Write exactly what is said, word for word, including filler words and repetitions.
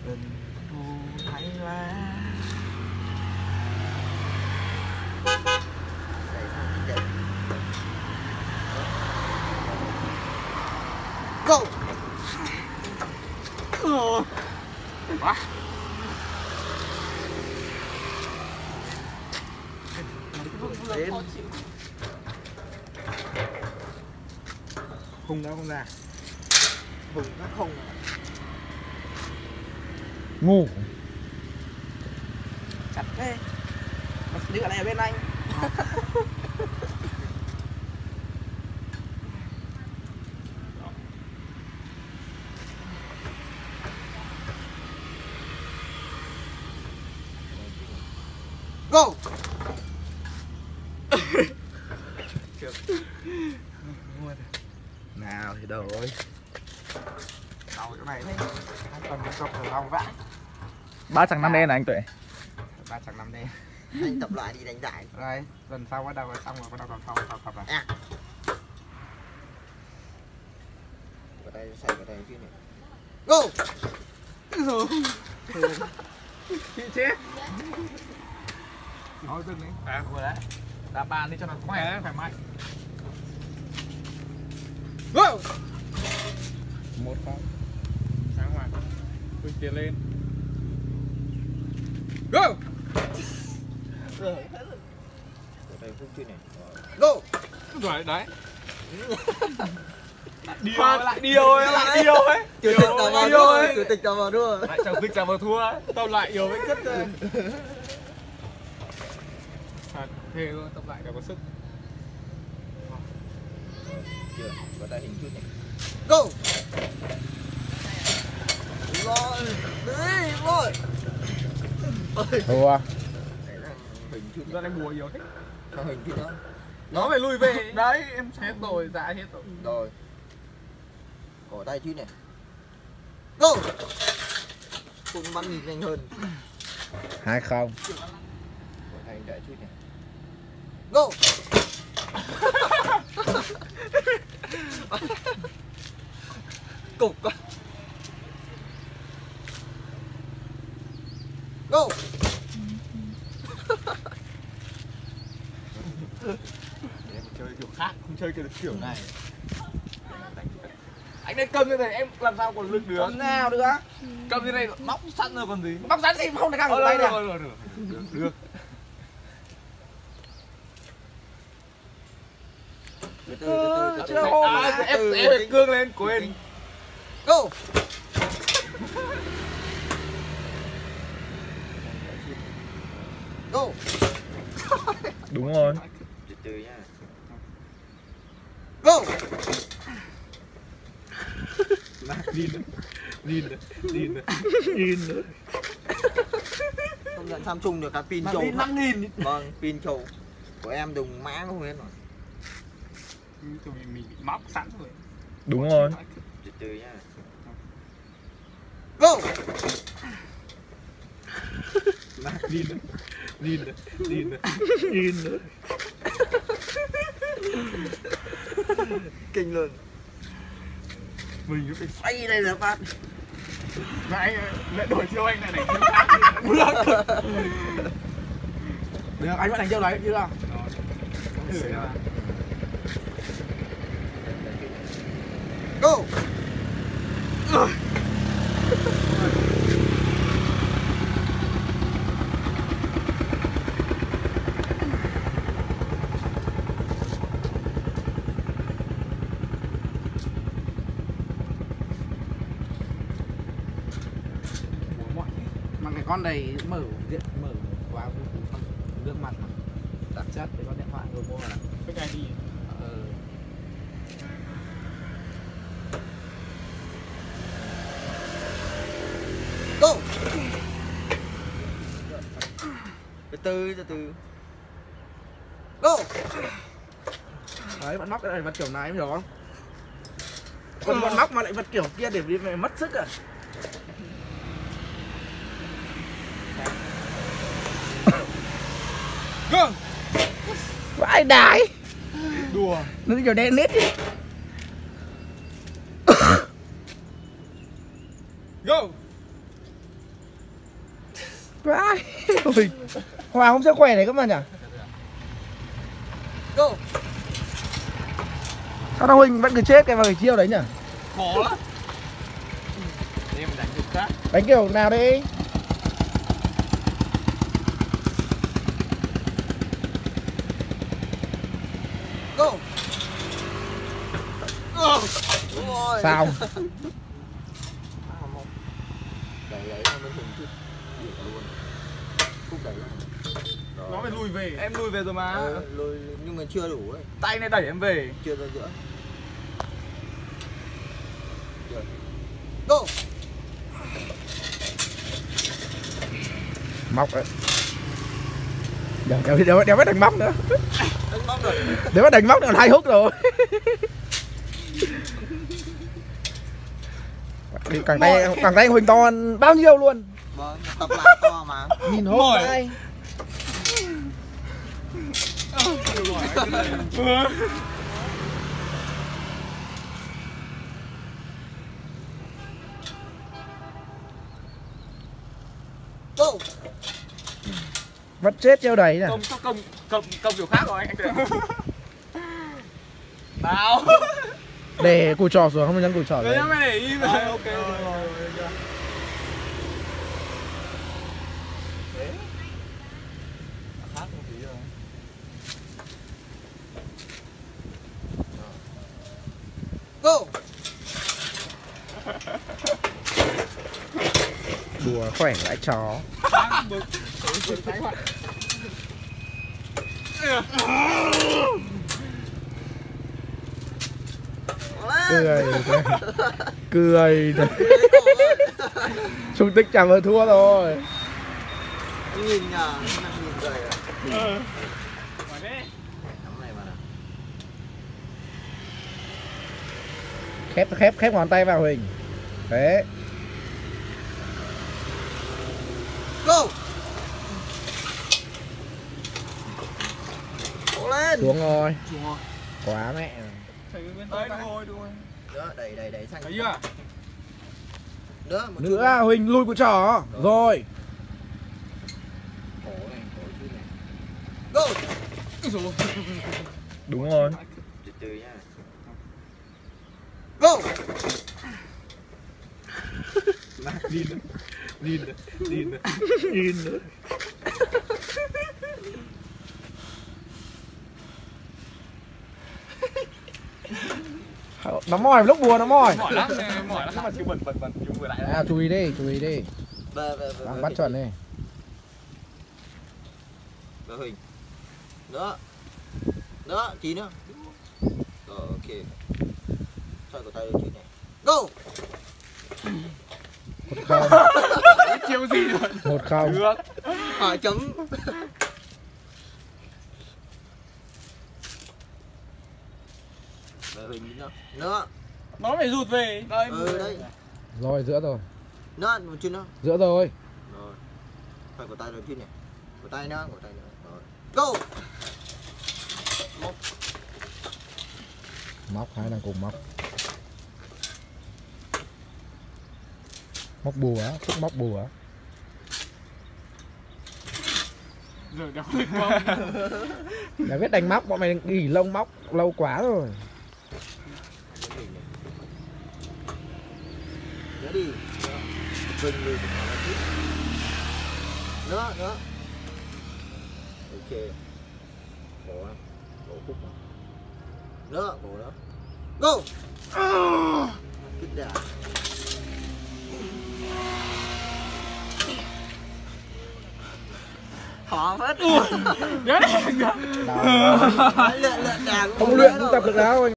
Tình thu thấy lá. Đây sao chị? Go. Quá. Đến. Khung nó không ra. Khung nó không. Ngu. Chặt thế. Đi ở đây ở bên anh. Go. Nào thì đầu ơi. Đầu chỗ này đấy. Anh cần cọc ở đầu vãi. Ba chẳng năm đen này anh Tuệ. Ba chẳng năm đen. Anh tập lại đi đánh giải. Đây, lần sau bắt đầu rồi xong rồi bắt đầu còn sau tập tập lại. À. Ở đây xảy vào đây chứ này. Go. Rồi. Chị chết. Nói dừng đấy. À vừa đấy. Đá bàn đi cho nó khỏe đấy, phải mạnh. Go. Một không. Sáng hoàng. Tôi tiến lên. Go. Rồi. Ở đây phút chưa này. Go. Rồi đấy. Điều lại điều ấy, lại điều ấy. Chủ tịch tao vào thua, chủ tịch tao vào thua. Lại chào tịch chào vào thua. Tao lại yếu với cất rồi. Thật thề luôn, tập lại cả có sức. Chưa, có tay hình chút này. Go. Rồi, đấy, rồi. Thua. Hình chút Ra đánh bùa yếu thế. sao hình chút đó. Nó phải lùi về. Đấy, em hết rồi, dạ hết rồi. Rồi. Cổ tay chút này. Go. Cùng bắn nhìn nhanh hơn. Hai không. Cổ tay đợi chút này. Go. Cục quá. Go. Để em chơi kiểu khác, không chơi kiểu kiểu này. Anh nên cầm như này em làm sao còn lực được. Cầm nào được á? Cầm như này móc sẵn rồi còn gì. Móc sẵn thì không thể căng được Ờ, tay được, nè. được, được, được, được. Từ từ từ từ Chưa ôm à, em em cương lên quên. Go. Go. Đúng rồi. Từ từ nha. Go. Nhìn nữa. Nhìn nữa. Nhìn nữa. Nhìn nữa. Công nhận Samsung được cả pin Mà trầu. pin năm nghìn. Vâng, pin trầu. Của em dùng mã không hết rồi. Tụi mình, mình bị móc sẵn rồi. Đúng rồi. Từ từ nha. Go. Nhìn nữa. Nhìn nữa. Nhìn nữa. Nhìn nữa. Kinh luôn. Mình cứ phải Xoay đây là phát. Nãy lại đổi chiêu anh này này chiêu khác. Được, anh vẫn đánh chiêu đấy chưa? Thử ra. Go. Mà cái con này mở diện mở quá nước mặt mà đặc chất với con điện thoại vừa mua là Fake ai đi. ờ. Go. Từ từ từ từ. Go. Đấy, bạn móc cái này vật kiểu này em hiểu không? Còn bạn móc mà lại vật kiểu kia để vì mày mất sức à? Go. Vãi đái. Đùa. Nó kiểu đen nít đi. Go. Vãi. Ôi, Hòa không sức khỏe này các bạn nhỉ? Go. Sao đâu Huỳnh vẫn cứ chết cái vào cái chiêu đấy nhỉ? Khó lắm. Em đánh được khác. Đánh kiểu nào đi? Go. Oh. Ôi. Sao? Đẩy đấy mới hình chứ. Luôn. Khúc đẩy luôn. Nó phải lùi về. Em lùi về rồi mà. Ờ, lùi nhưng mà chưa đủ ấy. Tay này đẩy em về. Chưa ra giữa. Chưa. Go. Móc đấy. Đéo, đéo, đéo, đéo biết đánh móc nữa. Đánh móc rồi. Đéo biết đánh móc nữa là hai hút rồi. Càng tay càng tay Huỳnh to hơn bao nhiêu luôn. Vâng, tập lại to mà. Nhìn hốt tay. Go. Vẫn chết treo đầy nè. Công công công công kiểu khác rồi anh anh. Nào. Để cùi trò xuống không nhắn cùi trò Đấy đấy. mày để im rồi. Ok rồi. Go. Đùa khỏe lại chó. Cười cười Trung Tích chẳng hơn thua rồi. Nhìn nhờ, nhìn cười à. Ngoài đấy. Nắm này mà nào. Khép khép khép ngón tay vào Huỳnh. Thế. Go. Cố lên. Xuống rồi. Xuống rồi. Quá mẹ. Thấy bên tay đúng rồi, đúng rồi. Nữa, đẩy đẩy đẩy sang. Thấy chưa? Nữa, một Nữa à, Huỳnh lui của trò. Rồi. Cổ này, cổ chút này. Go. Đúng rồi. Từ từ nha. Go. Nhìn nhìn nhìn Nhìn nữa. Nó mỏi lúc buồn nó mỏi. mỏi lắm, mỏi lắm mà chịu bẩn bẩn bẩn chịu vừa lại. À chú ý đi, chú ý đi. Về về về. Đang bắt chuẩn đi. Về Huỳnh. Nữa. Nữa, tí nữa. Rồi ok. Xoay cổ tay đôi chút này. Go. Một không. Chiêu gì rồi? Một không. Được. Hỏi chấm. Về Huỳnh nữa. Nữa. Nó phải rụt về. Đây. Ừ đấy. Rồi giữa rồi. Nữa, một chút nữa. Giữa rồi. Rồi. Xoay cổ tay đôi chút này. Cổ tay nữa, cổ tay nữa. Rồi. Go. Móc hai đang cùng móc. Móc bùa, Phúc móc bùa. Rồi đéo được không? Đã biết đánh móc, bọn mày nghỉ lông móc lâu quá rồi. Nữa đi. Huỳnh đi. Nữa, nữa. Ok. Cổ á. Cổ Phúc á. Nữa, cổ nữa. Go. Kích đà. Khó phết. Đấy. Đào. Lượn lượn đà cũng Không không luyện biết cũng đâu. tập được đáo anh.